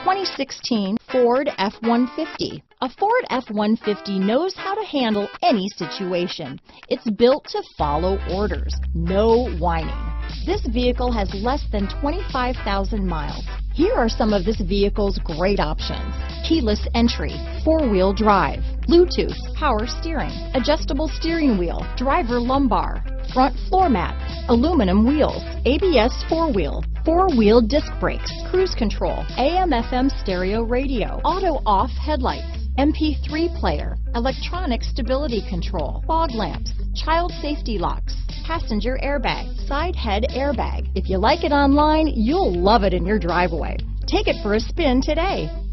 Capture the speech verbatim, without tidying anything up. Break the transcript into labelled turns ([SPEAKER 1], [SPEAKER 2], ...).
[SPEAKER 1] twenty sixteen Ford F one fifty. A Ford F one fifty knows how to handle any situation. It's built to follow orders, no whining. This vehicle has less than twenty-five thousand miles. Here are some of this vehicle's great options: keyless entry, four-wheel drive, Bluetooth, power steering, adjustable steering wheel, driver lumbar, front floor mats, aluminum wheels, A B S four-wheel, four-wheel disc brakes, cruise control, A M F M stereo radio, auto-off headlights, M P three player, electronic stability control, fog lamps, child safety locks, passenger airbag, side head airbag. If you like it online, you'll love it in your driveway. Take it for a spin today.